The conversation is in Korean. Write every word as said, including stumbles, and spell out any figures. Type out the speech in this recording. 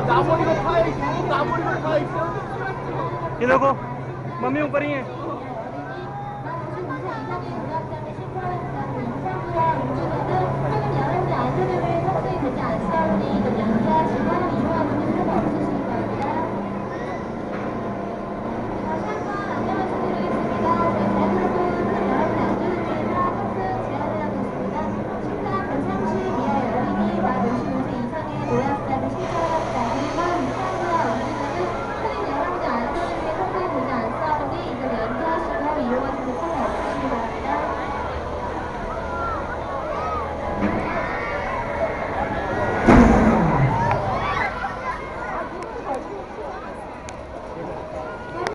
नामोरी में खा, नामोरी में खा। ये देखो मम्मी ऊपर ही है।